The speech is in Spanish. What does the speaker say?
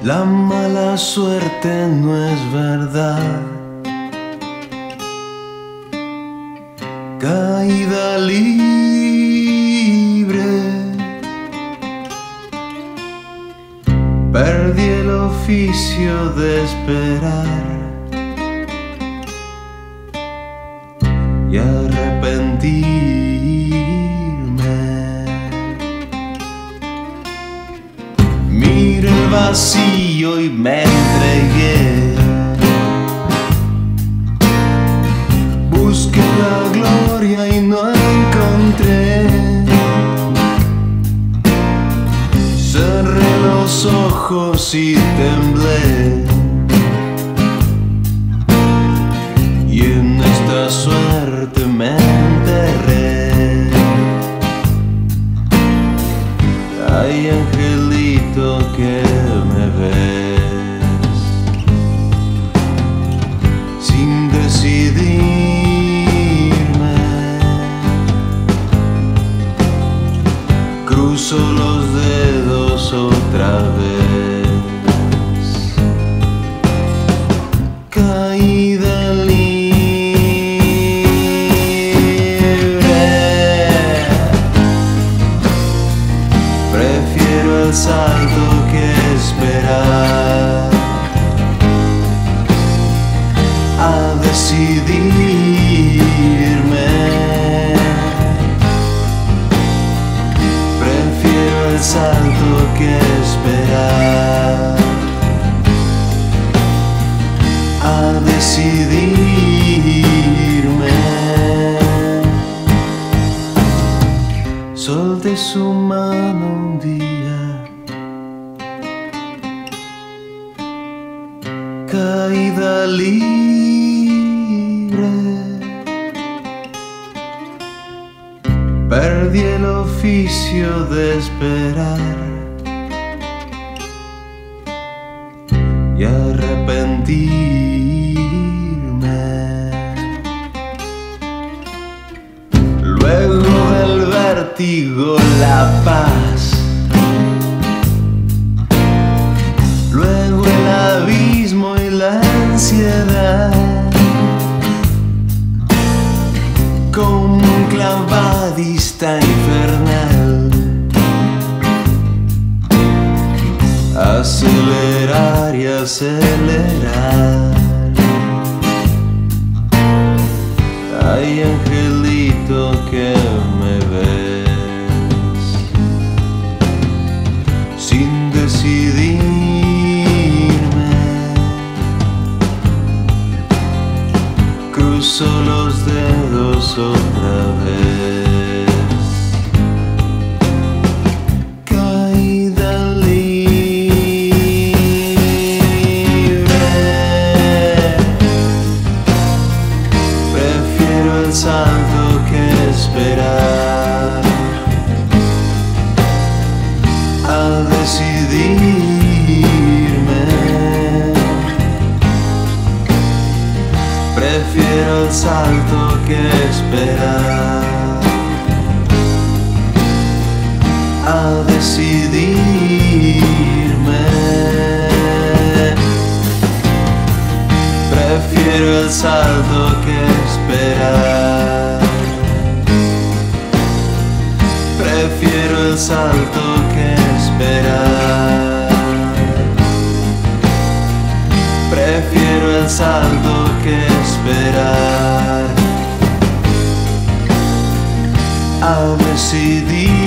La mala suerte no es verdad. Caída libre. Perdí el oficio de esperar y arrepentirme. Miré el vacío y me entregué. Busqué la gloria y no encontré. Cerré los ojos y temblé. Y en esta suerte me enterré. Ay, angelito, que me ves sin decidirme. Cruzo los dedos otra vez. Caída libre. Prefiero el salto que esperar a decidirme. Prefiero el salto que esperar a decidirme. Solté su mano un día. Caída libre. Perdí el oficio de esperar y arrepentirme. Luego del vértigo la paz. Luego el abismo y la ansiedad. Como un clavadista infernal. Acelerar y acelerar. Ay, angelito, que me ves sin decidirme. Cruzo los dedos otra vez. Caída libre. Prefiero el salto que esperar a decidirme. Prefiero el salto que esperar a decidirme. Prefiero el salto que esperar. Prefiero el salto que esperar. Prefiero el salto que esperar a decidir.